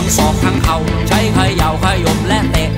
ทั้งศอกทั้งเข่าใช้เขย่าขยมและเตะ